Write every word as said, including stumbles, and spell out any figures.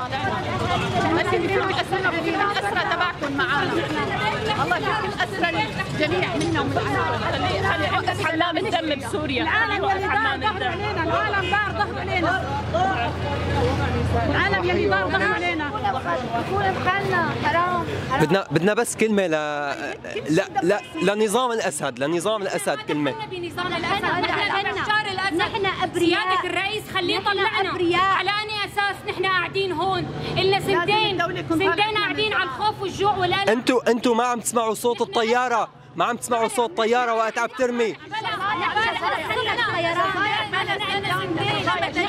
لكن يفك الأسرى ويفك الأسرى تبعكم معانا. الله يفك الأسرى الجميع منا ومن خلي خلي يوقف حمام الدم بسوريا. العالم يلي دار ظهره علينا، العالم دار ظهره علينا. العالم يلي دار ظهره علينا. نكون بحالنا حرام. بدنا بدنا بس كلمة ل لا لا لنظام الأسد، لنظام الأسد كلمة. بنظام الأسد، نحن أشجار الأسد، نحن أبرياء. سيادة الرئيس خليه يطلعنا. على أي أساس نحن قاعدين هون؟ إلنا سنتين سنتين قاعدين على الخوف والجوع والألم. أنتوا أنتوا ما عم تسمعوا صوت الطيارة، ما عم تسمعوا صوت الطيارة وقت عم ترمي.